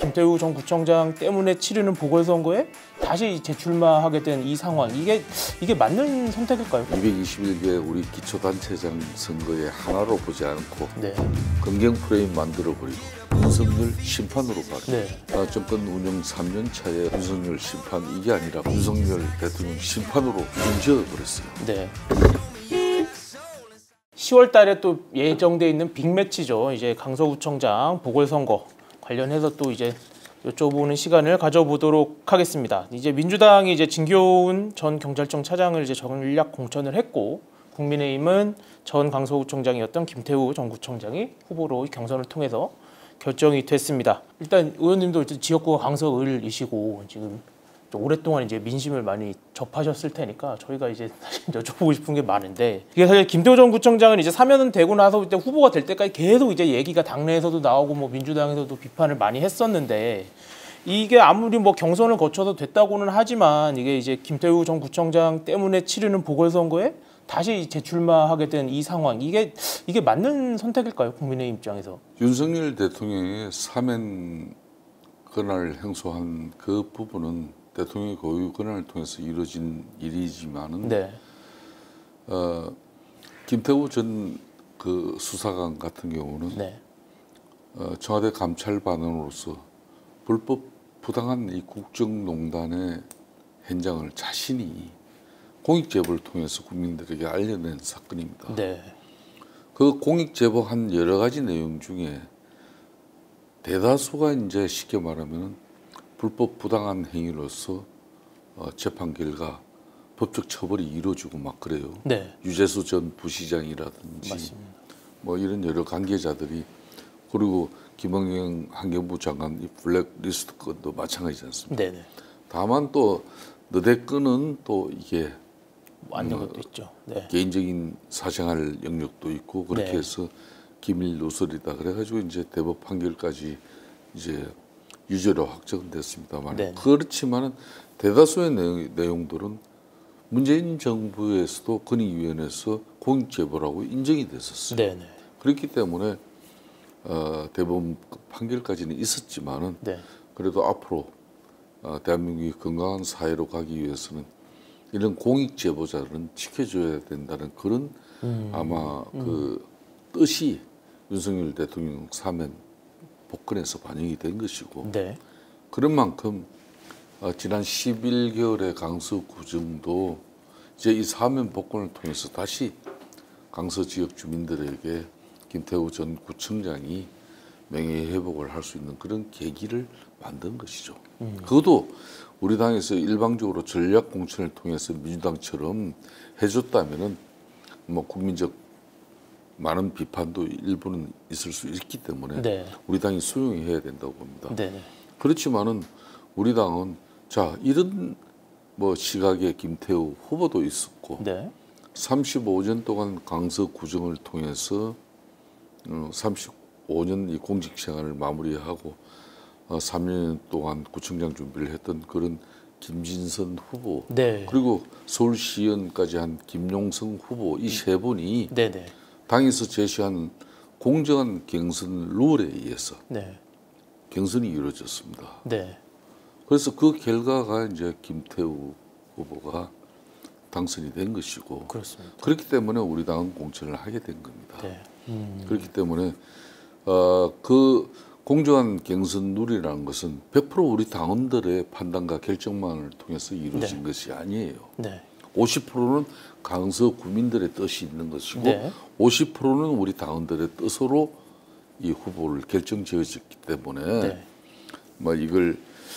김태우 전 구청장 때문에 치르는 보궐선거에 다시 재출마하게 된 이 상황, 이게 맞는 선택일까요? 221개 우리 기초단체장 선거에 하나로 보지 않고 네. 검경 프레임 만들어버리고 윤석열 심판으로 가는 네. 정권 운영 3년 차에 윤석열 심판 이게 아니라 윤석열 대통령 심판으로 지어버렸어요. 네. 10월 달에 또 예정돼 있는 빅매치죠. 이제 강서구청장 보궐선거 관련해서 또 이제 여쭤보는 시간을 가져보도록 하겠습니다. 이제 민주당이 이제 진교훈 전 경찰청 차장을 이제 전략 공천을 했고, 국민의힘은 전 강서구청장이었던 김태우 전 구청장이 후보로 경선을 통해서 결정이 됐습니다. 일단 의원님도 지역구가 강서을이시고 지금 오랫동안 이제 민심을 많이 접하셨을 테니까 저희가 이제 사실 여쭤보고 싶은 게 많은데, 이게 사실 김태우 전 구청장은 이제 사면은 되고 나서 이제 후보가 될 때까지 계속 이제 얘기가 당내에서도 나오고 뭐 민주당에서도 비판을 많이 했었는데, 이게 아무리 뭐 경선을 거쳐서 됐다고는 하지만 이게 이제 김태우 전 구청장 때문에 치르는 보궐선거에 다시 재출마하게 된 이 상황, 이게 맞는 선택일까요? 국민의 입장에서. 윤석열 대통령의 사면 권한을 행사한 그 부분은 대통령의 고유 권한을 통해서 이루어진 일이지만은 네. 김태우 전 그 수사관 같은 경우는 네. 청와대 감찰반원으로서 불법 부당한 이 국정농단의 현장을 자신이 공익 제보를 통해서 국민들에게 알려낸 사건입니다. 네. 그 공익 제보한 여러 가지 내용 중에 대다수가 이제 쉽게 말하면 불법 부당한 행위로서 재판 결과 법적 처벌이 이루어지고 막 그래요. 네. 유재수 전 부시장이라든지 맞습니다. 뭐 이런 여러 관계자들이, 그리고 김원경 환경부 장관 이 블랙리스트 건도 마찬가지지 않습니까? 네네. 다만 또 너댓 건은 또 이게 안된 것도 있죠. 네. 개인적인 사생활 영역도 있고 그렇게 네. 해서 기밀 누설이다 그래가지고 이제 대법 판결까지 이제 유죄로 확정됐습니다만, 네. 그렇지만은 대다수의 내용들은 문재인 정부에서도 권익위원회에서 공익제보라고 인정이 됐었어요. 네네. 그렇기 때문에 대법원 판결까지는 있었지만은 네. 그래도 앞으로 대한민국이 건강한 사회로 가기 위해서는 이런 공익 제보자들은 지켜줘야 된다는 그런 아마 그 뜻이 윤석열 대통령 사면 복권에서 반영이 된 것이고, 네. 그런 만큼 지난 11개월의 강서구청도 이제 이 사면 복권을 통해서 다시 강서 지역 주민들에게 김태우 전 구청장이 명예회복을 할 수 있는 그런 계기를 만든 것이죠. 그것도 우리 당에서 일방적으로 전략 공천을 통해서 민주당처럼 해줬다면은 뭐 국민적 많은 비판도 일부는 있을 수 있기 때문에 네. 우리 당이 수용해야 된다고 봅니다. 네. 그렇지만은 우리 당은 자 이런 뭐 시각의 김태우 후보도 있었고, 네. 35년 동안 강서구청을 통해서 35년 이 공직 생활을 마무리하고 3년 동안 구청장 준비를 했던 그런 김진선 후보, 네. 그리고 서울시의원까지 한 김용성 후보, 이 세 분이 네네. 당에서 제시한 공정한 경선 룰에 의해서 네. 경선이 이루어졌습니다. 네. 그래서 그 결과가 이제 김태우 후보가 당선이 된 것이고, 그렇습니다. 그렇기 때문에 우리 당은 공천을 하게 된 겁니다. 네. 그렇기 때문에 그 공정한 경선 룰이라는 것은 100% 우리 당원들의 판단과 결정만을 통해서 이루어진 네. 것이 아니에요. 네. 50%는 강서 구민들의 뜻이 있는 것이고, 네. 50%는 우리 당원들의 뜻으로 이 후보를 결정지어졌기 때문에 네. 뭐 이걸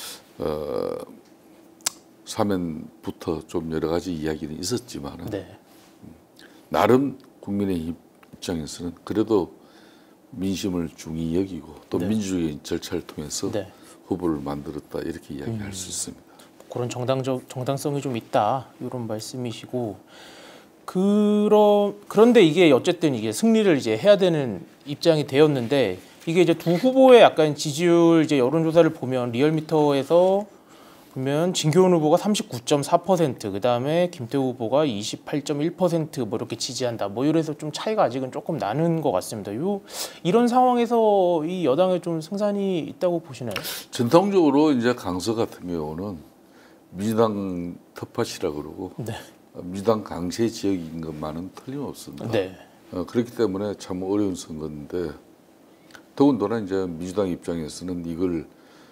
사면부터 좀 여러 가지 이야기는 있었지만은 네. 나름 국민의 입장에서는 그래도 민심을 중히 여기고 또 네. 민주적인 절차를 통해서 네. 후보를 만들었다 이렇게 이야기할 수 있습니다. 그런 정당성이 좀 있다 이런 말씀이시고, 그런데 이게 어쨌든 이게 승리를 이제 해야 되는 입장이 되었는데, 이게 이제 두 후보의 약간 지지율 이제 여론조사를 보면 리얼미터에서 그러면 진교훈 후보가 39.4%, 그다음에 김태우 후보가 28.1% 이렇게 지지한다. 이래서 좀 차이가 아직은 조금 나는 것 같습니다. 이런 상황에서 이 여당에 좀 승산이 있다고 보시나요? 전통적으로 이제 강서 같은 경우는 민주당 텃밭이라 그러고 네. 민주당 강세 지역인 것만은 틀림없습니다. 네. 그렇기 때문에 참 어려운 선거인데 더군다나 이제 민주당 입장에서는 이걸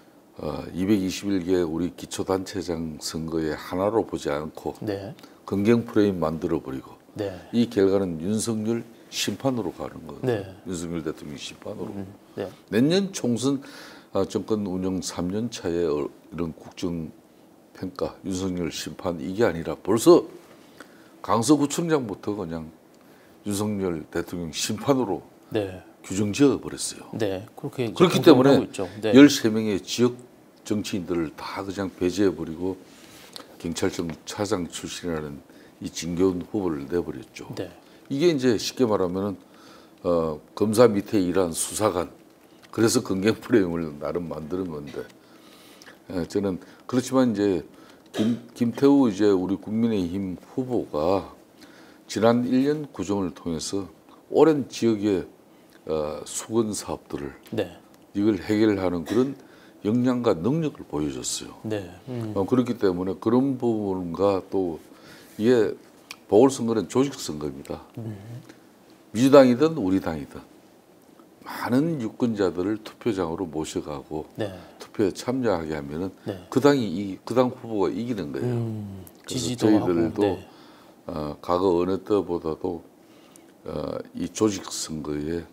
221개 우리 기초단체장 선거에 하나로 보지 않고 네. 긍정 프레임 만들어 버리고 네. 이 결과는 윤석열 심판으로 가는 거예요. 네. 윤석열 대통령 심판으로. 네. 내년 총선 정권 운영 3년 차에 이런 국정 평가, 윤석열 심판 이게 아니라 벌써 강서구청장부터 그냥 윤석열 대통령 심판으로 네. 규정 지어 버렸어요. 네. 그렇게 이제 그렇기 공격을 때문에 하고 있죠. 네. 13명의 지역 정치인들을 다 그냥 배제해 버리고 경찰청 차장 출신이라는 이 진교훈 후보를 내버렸죠. 네. 이게 이제 쉽게 말하면은 검사 밑에 일한 수사관, 그래서 긍정 프레임을 나름 만드는 건데 저는 그렇지만 이제 김태우 이제 우리 국민의힘 후보가 지난 1년 구정을 통해서 오랜 지역의 수건 사업들을 네. 이걸 해결하는 그런 역량과 능력을 보여줬어요. 네. 그렇기 때문에 그런 부분과 또 이게 보궐선거는 조직선거입니다. 민주당이든 우리 당이든 많은 유권자들을 투표장으로 모셔가고 네. 투표에 참여하게 하면은 네. 그 당 후보가 이기는 거예요. 그래서 지지도 저희들도 하고. 네. 과거 어느 때보다도 이 조직 선거에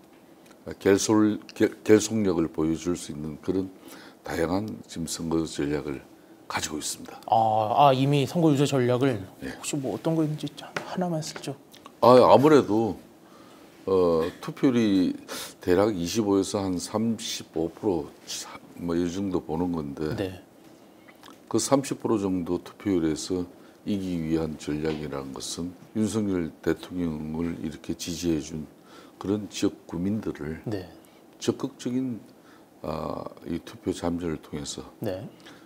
결속력을 보여줄 수 있는 그런 다양한 지금 선거 전략을 가지고 있습니다. 이미 선거 유세 전략을 네. 혹시 어떤 거 있는지 하나만 쓰죠. 아무래도 투표율이 대략 25에서 한 35%이 정도 보는 건데 네. 그 30% 정도 투표율에서 이기기 위한 전략이라는 것은 윤석열 대통령을 이렇게 지지해 준 그런 지역 구민들을 네. 적극적인 이 투표 참여를 통해서 네.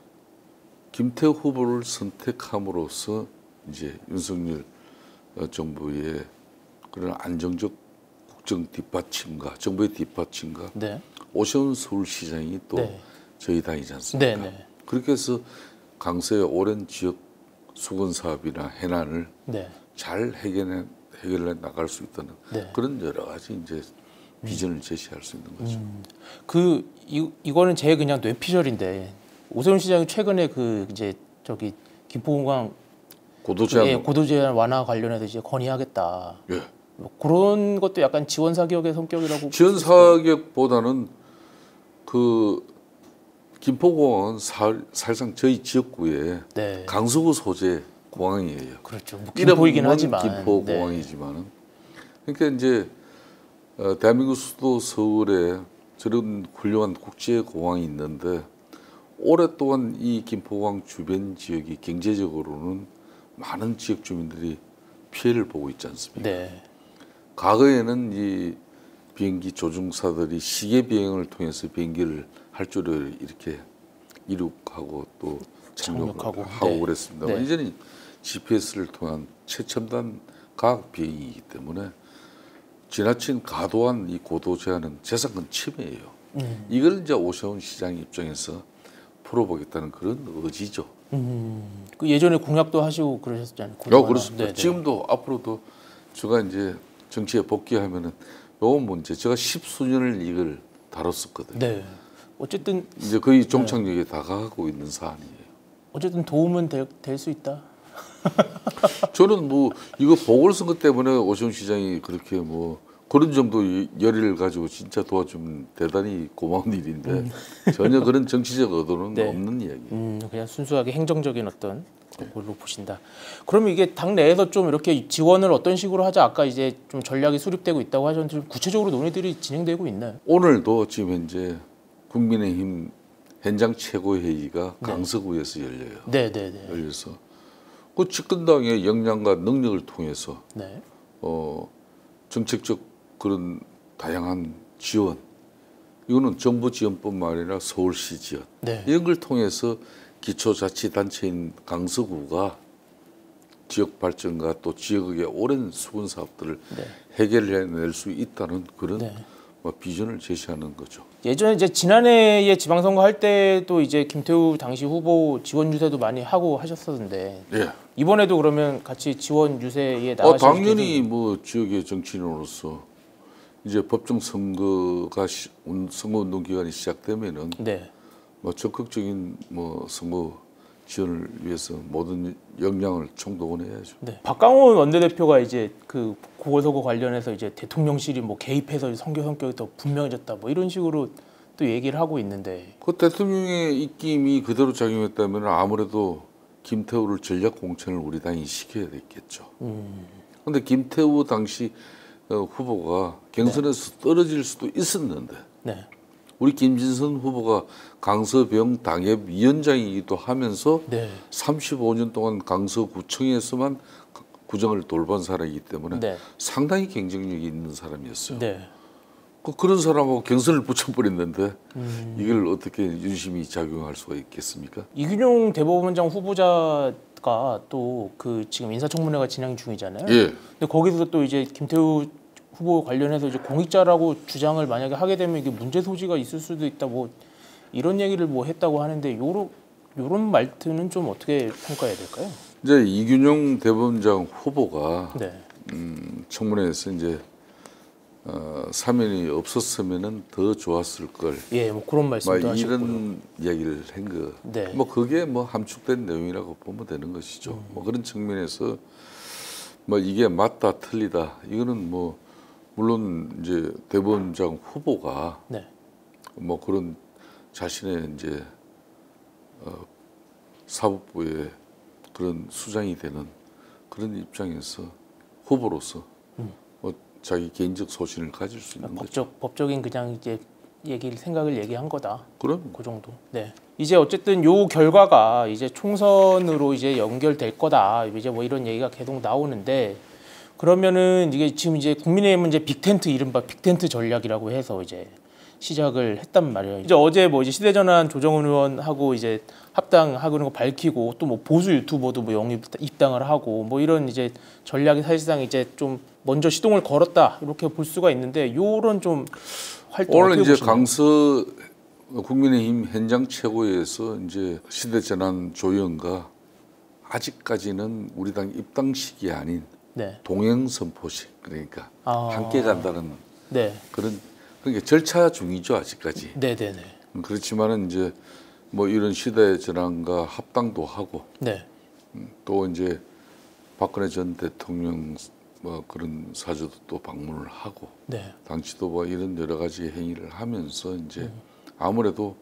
김태우 후보를 선택함으로써 이제 윤석열 정부의 그런 안정적 국정 뒷받침과 정부의 뒷받침과 네. 오세훈 서울시장이 또 네. 저희 당이지 않습니까? 네. 네. 그렇게 해서 강서의 오랜 지역 수건 사업이나 해난을 네. 잘 해결해 나갈 수 있다는 네. 그런 여러 가지 이제 비전을 제시할 수 있는 거죠. 이거는 제 그냥 뇌피셜인데 오세훈 시장이 최근에 이제 김포공항 고도 제한 고도 제한 완화 관련해서 이제 건의하겠다. 예. 그런 것도 약간 지원 사격의 성격이라고. 지원 사격보다는 그 김포공항은 사실상 저희 지역구의 네. 강서구 소재 공항이에요. 그렇죠. 김포이긴 하지만. 김포공항이지만은 그러니까 이제 대한민국 수도 서울에 저런 훌륭한 국제 공항이 있는데 오랫동안 이 김포공항 주변 지역이 경제적으로는 많은 지역 주민들이 피해를 보고 있지 않습니까? 네. 과거에는 이 비행기 조종사들이 시계 비행을 통해서 비행기를 할 줄을 이렇게 이륙하고 또 착륙하고 네. 그랬습니다. 네. 이제는 GPS를 통한 최첨단 과학 비행이기 때문에 지나친 과도한 이 고도 제한은 재산권 침해예요. 이걸 이제 오세훈 시장 입장에서 풀어보겠다는 그런 의지죠. 그 예전에 공약도 하시고 그러셨잖아요. 그렇습니다. 네, 네. 지금도 앞으로도 제가 이제 정치에 복귀하면은 요 문제 제가 10수년을 이걸 다뤘었거든요. 네. 어쨌든 이제 거의 종착역에 다가가고 있는 사안이에요. 어쨌든 도움은 될 수 있다. 저는 뭐 이거 보궐선거 때문에 오세훈 시장이 그렇게 뭐 그런 정도 열의를 가지고 진짜 도와주면 대단히 고마운 일인데 전혀 그런 정치적 의도는 네. 없는 이야기. 그냥 순수하게 행정적인 어떤 걸로 보신다. 그러면 이게 당 내에서 좀 이렇게 지원을 어떤 식으로 하자, 아까 이제 좀 전략이 수립되고 있다고 하셨는데 좀 구체적으로 논의들이 진행되고 있나요? 오늘도 지금 현재 국민의힘 현장 최고회의가 강서구에서 열려요. 네네네. 열려서 그 집권당의 역량과 능력을 통해서 네. 정책적 그런 다양한 지원, 이거는 정부 지원뿐만 아니라 서울시 지원 네. 이런 걸 통해서 기초자치단체인 강서구가 지역 발전과 또 지역의 오랜 수건 사업들을 네. 해결해낼 수 있다는 그런 네. 비전을 제시하는 거죠. 예전에 이제 지난해에 지방선거 할 때도 이제 김태우 당시 후보 지원 유세도 많이 하고 하셨었는데 예. 이번에도 그러면 같이 지원 유세에 나가실 당연히 뭐 지역의 정치인으로서 이제 법정 선거가 선거 운동 기간이 시작되면은 네. 뭐 적극적인 뭐 선거 지원을 위해서 모든 역량을 총동원해야죠. 네. 박강원 원내대표가 이제 그 보궐선거 관련해서 이제 대통령실이 뭐 개입해서 선거 성격이 더 분명해졌다 뭐 이런 식으로 또 얘기를 하고 있는데 그 대통령의 입김이 그대로 작용했다면 아무래도 김태우를 전략 공천을 우리 당이 시켜야 됐겠죠. 그런데 김태우 당시 후보가 경선에서 떨어질 수도 있었는데 네. 우리 김진선 후보가 강서병 당협위원장이기도 하면서 네. 35년 동안 강서구청에서만 구정을 돌본 사람이기 때문에 네. 상당히 경쟁력이 있는 사람이었어요. 네. 그런 사람하고 경선을 붙여버렸는데 이걸 어떻게 윤심이 작용할 수가 있겠습니까? 이균용 대법원장 후보자가 또 그 지금 인사청문회가 진행 중이잖아요. 예. 근데 거기서 또 이제 김태우 후보 관련해서 이제 공익자라고 주장을 만약에 하게 되면 이게 문제 소지가 있을 수도 있다 뭐 이런 얘기를 뭐 했다고 하는데 요런 말투는 좀 어떻게 평가해야 될까요? 이제 이균용 대법원장 후보가 네. 청문회에서 이제 사면이 없었으면은 더 좋았을 걸. 예, 뭐 그런 말씀도 하셨고요. 이런 이야기를 한 거. 네. 뭐 그게 뭐 함축된 내용이라고 보면 되는 것이죠. 뭐 그런 측면에서 뭐 이게 맞다 틀리다 이거는 뭐 물론 이제 대법원장 후보가 네. 뭐 그런 자신의 이제 사법부의 그런 수장이 되는 그런 입장에서 후보로서 뭐 자기 개인적 소신을 가질 수 있는 거죠. 법적인 그냥 이제 생각을 얘기한 거다. 그럼 그 정도. 네. 이제 어쨌든 요 결과가 이제 총선으로 이제 연결될 거다. 이제 뭐 이런 얘기가 계속 나오는데 그러면은 이게 지금 이제 국민의힘은 이제 빅텐트 이른바 빅텐트 전략이라고 해서 이제 시작을 했단 말이에요. 이제 어제 뭐 이제 시대전환 조정훈 의원하고 이제 합당하는 거 밝히고 또 뭐 보수 유튜버도 뭐 영입 입당을 하고 뭐 이런 이제 전략이 사실상 이제 좀 먼저 시동을 걸었다 이렇게 볼 수가 있는데 요런 좀 활동 오늘 어떻게 이제 보시나요? 강서 국민의힘 현장 최고위에서 이제 시대전환 조연과 아직까지는 우리 당 입당식이 아닌 네. 동행선포식 그러니까 아. 함께 간다는 네. 그런 그러니까 절차 중이죠 아직까지. 네네네. 그렇지만은 이제 뭐 이런 시대전환과 합당도 하고 네. 또 이제 박근혜 전 대통령 뭐 그런 사저도 또 방문을 하고 네. 당 지도부와 이런 여러 가지 행위를 하면서 이제 아무래도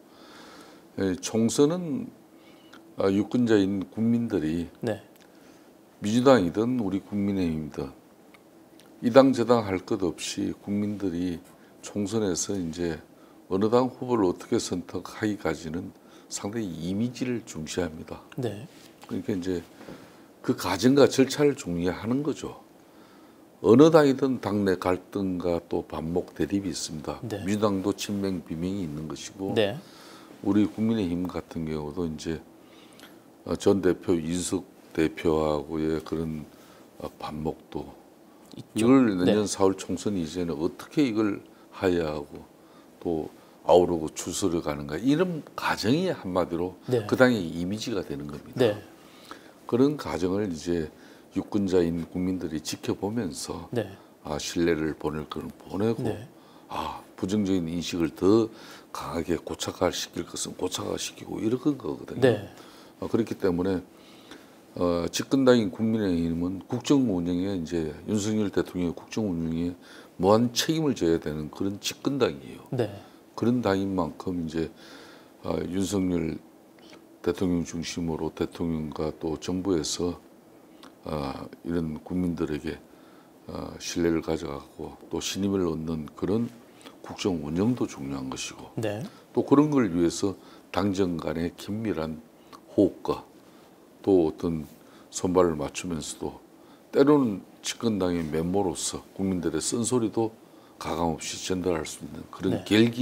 총선은 유권자인 국민들이 네. 민주당이든 우리 국민의힘이든 이 당 저 당 할 것 없이 국민들이 총선에서 이제 어느 당 후보를 어떻게 선택하기까지는 상당히 이미지를 중시합니다. 네. 그러니까 이제 그 과정과 절차를 중요하는 거죠. 어느 당이든 당내 갈등과 또 반목 대립이 있습니다. 네. 민주당도 친명 비명이 있는 것이고 네. 우리 국민의힘 같은 경우도 이제 전 대표 이준석 대표하고의 그런 반목도 있죠. 이걸 네. 내년 4월 총선 이전에 어떻게 이걸 하야하고 또 아우르고 추스려 가는가 이런 과정이 한마디로 네. 그 당의 이미지가 되는 겁니다. 네. 그런 과정을 이제 유권자인 국민들이 지켜보면서 네. 신뢰를 보낼 건 보내고 네. 부정적인 인식을 더 강하게 고착화시킬 것은 고착화시키고 이런 거거든요. 네. 그렇기 때문에 집권당인 국민의힘은 국정 운영에 이제 윤석열 대통령의 국정 운영에 무한 책임을 져야 되는 그런 집권당이에요. 네. 그런 당인 만큼 이제 윤석열 대통령 중심으로 대통령과 또 정부에서 이런 국민들에게 신뢰를 가져가고 또 신임을 얻는 그런 국정 운영도 중요한 것이고 네. 또 그런 걸 위해서 당정 간의 긴밀한 호흡과 또 어떤 손발을 맞추면서도 때로는 집권당의 면모로서 국민들의 쓴소리도 가감없이 전달할 수 있는 그런 네. 결기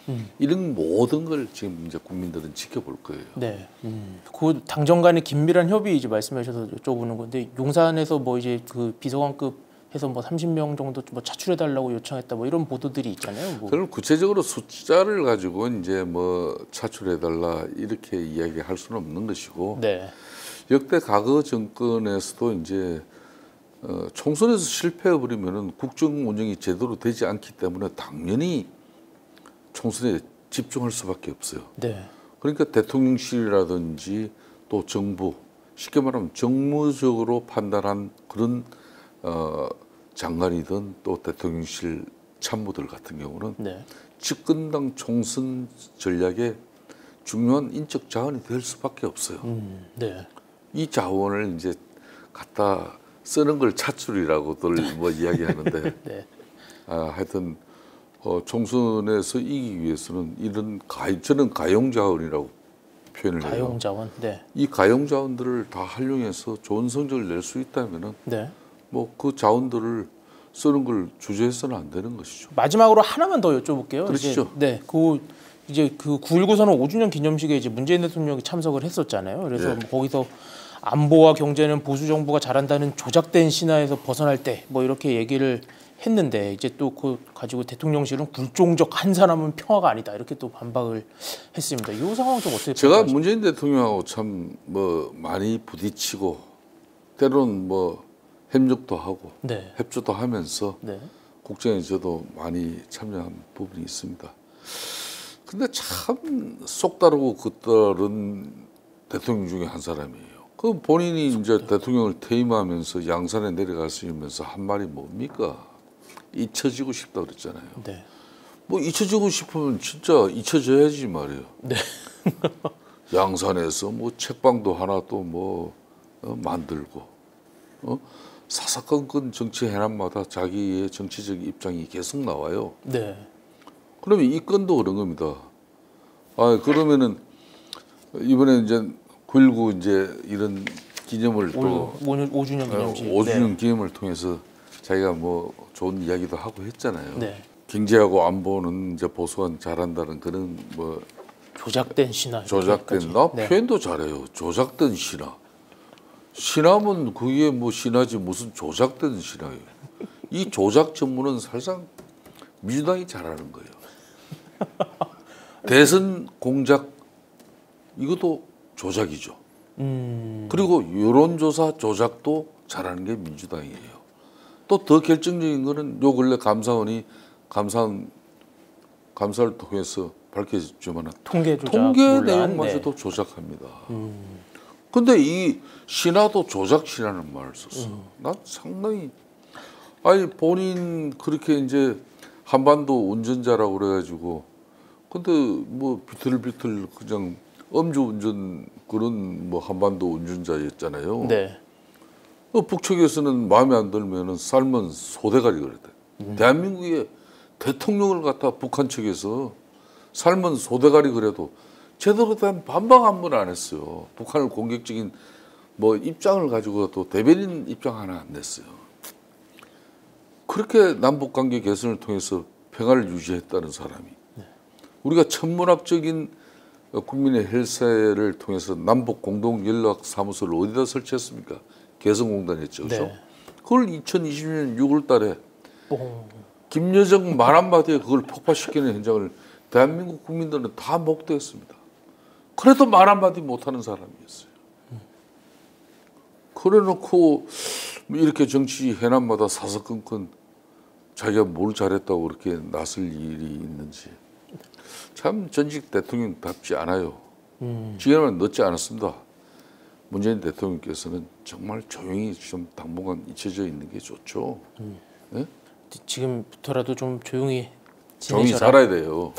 이런 모든 걸 지금 이제 국민들은 지켜볼 거예요. 네. 그 당정 간의 긴밀한 협의 이제 말씀하셔서 여쭤보는 건데 용산에서 뭐 이제 그 비서관급 해서 뭐 30명 정도 뭐 차출해 달라고 요청했다 뭐 이런 보도들이 있잖아요. 뭐. 그럼 구체적으로 숫자를 가지고 이제 뭐 차출해 달라 이렇게 이야기할 수는 없는 것이고 네. 역대 과거 정권에서도 이제 총선에서 실패해 버리면은 국정 운영이 제대로 되지 않기 때문에 당연히 총선에 집중할 수밖에 없어요. 네. 그러니까 대통령실이라든지 또 정부 쉽게 말하면 정무적으로 판단한 그런 장관이든 또 대통령실 참모들 같은 경우는 네. 집권당 총선 전략의 중요한 인적 자원이 될 수밖에 없어요. 네. 이 자원을 이제 갖다 쓰는 걸 차출이라고들 뭐 이야기하는데 네. 하여튼 총선에서 이기기 위해서는 이런 저는 가용 자원이라고 표현을 해요. 가용 자원. 네. 이 가용 자원들을 다 활용해서 좋은 성적을 낼 수 있다면은 네. 뭐 그 자원들을 쓰는 걸 주저해서는 안 되는 것이죠. 마지막으로 하나만 더 여쭤볼게요. 그러시죠. 이제 그 9.19 선언 5주년 기념식에 이제 문재인 대통령이 참석을 했었잖아요. 그래서 네. 뭐 거기서 안보와 경제는 보수 정부가 잘한다는 조작된 신화에서 벗어날 때 뭐 이렇게 얘기를 했는데 이제 또 그 가지고 대통령실은 굴종적 한 사람은 평화가 아니다 이렇게 또 반박을 했습니다. 이 상황 좀 어떻게 제가 평가하십니까? 문재인 대통령하고 참 뭐 많이 부딪히고 때로는 뭐 협력도 하고 네. 협조도 하면서 네. 국정에 저도 많이 참여한 부분이 있습니다. 근데 참 속다르고 겉다른 대통령 중에 한 사람이에요. 그 본인이 이제 대통령을 퇴임하면서 양산에 내려가시면서 한 말이 뭡니까? 잊혀지고 싶다 그랬잖아요. 네. 뭐 잊혀지고 싶으면 진짜 잊혀져야지 말이에요. 네. 양산에서 뭐 책방도 하나 또 뭐 만들고 사사건건 정치 해남마다 자기의 정치적 입장이 계속 나와요. 네. 그러면 이 건도 그런 겁니다. 그러면은 이번에 이제 9.19 이제 이런 기념을 또 5주년 기념식. 5주년 기념을 통해서 자기가 뭐 좋은 이야기도 하고 했잖아요. 네. 경제하고 안보는 이제 보수가 잘한다는 그런 뭐 조작된 신화. 조작된 나 네. 표현도 잘해요. 조작된 신화. 신화면 그게 뭐 신화지 무슨 조작된 신화예요. 이 조작 전문은 사실상 민주당이 잘하는 거예요. 대선 공작 이것도 조작이죠. 그리고 여론조사 조작도 잘하는 게 민주당이에요. 또 더 결정적인 거는 요 근래 감사원이 감사를 통해서 밝혀졌지만 통계 조작 통계 논란. 내용마저도 네. 조작합니다. 근데 이 신화도 조작 신화는 말을 썼어. 난 상당히 본인 그렇게 이제 한반도 운전자라고 그래가지고 근데 뭐 비틀비틀 그냥 음주운전 그런 뭐 한반도 운전자였잖아요. 네. 북측에서는 마음에 안 들면은 삶은 소대가리 그랬대. 대한민국의 대통령을 갖다 북한 측에서 삶은 소대가리 그래도 제대로 된 반박 한 번 안 했어요. 북한을 공격적인 뭐 입장을 가지고 또 대변인 입장 하나 안 냈어요. 그렇게 남북 관계 개선을 통해서 평화를 유지했다는 사람이 우리가 천문학적인 국민의 헬스를 통해서 남북 공동 연락 사무소를 어디다 설치했습니까? 개성공단했죠, 그렇죠? 네. 그걸 2020년 6월달에 뽕. 김여정 말 한마디에 그걸 폭파시키는 현장을 대한민국 국민들은 다 목도했습니다. 그래도 말 한마디 못하는 사람이었어요. 그래놓고 이렇게 정치 해남마다 사사건건 자기가 뭘 잘했다고 그렇게 나설 일이 있는지 참 전직 대통령답지 않아요. 지금은 늦지 않았습니다. 문재인 대통령께서는 정말 조용히 좀 당분간 잊혀져 있는 게 좋죠. 네? 지금부터라도 좀 조용히 조용히 지내셔라. 살아야 돼요.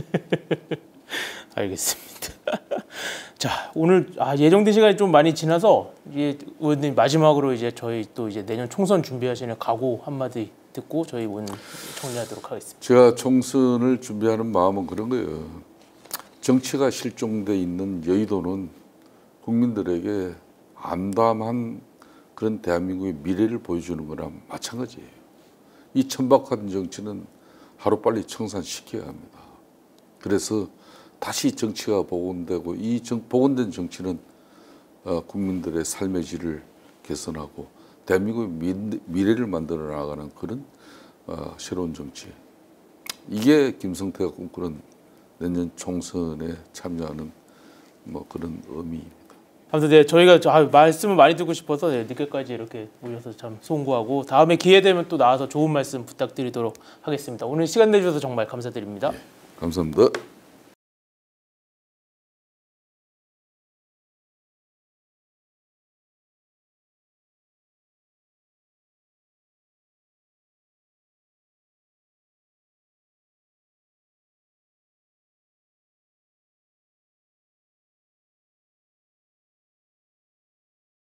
알겠습니다. 자, 오늘 예정된 시간이 좀 많이 지나서 이제 의원님 마지막으로 이제 저희 또 이제 내년 총선 준비하시는 각오 한마디 듣고 저희 오늘 정리하도록 하겠습니다. 제가 총선을 준비하는 마음은 그런 거예요. 정치가 실종돼 있는 여의도는 국민들에게 암담한 그런 대한민국의 미래를 보여주는 거랑 마찬가지예요. 이 천박한 정치는 하루빨리 청산시켜야 합니다. 그래서 다시 정치가 복원되고 이 복원된 정치는 국민들의 삶의 질을 개선하고 대한민국의 미래를 만들어 나가는 그런 새로운 정치. 이게 김성태가 꿈꾸는 내년 총선에 참여하는 뭐 그런 의미입니다. 아무튼 네, 저희가 말씀을 많이 듣고 싶어서 늦게까지 이렇게 모여서 참 송구하고 다음에 기회 되면 또 나와서 좋은 말씀 부탁드리도록 하겠습니다. 오늘 시간 내주셔서 정말 감사드립니다. 감사합니다.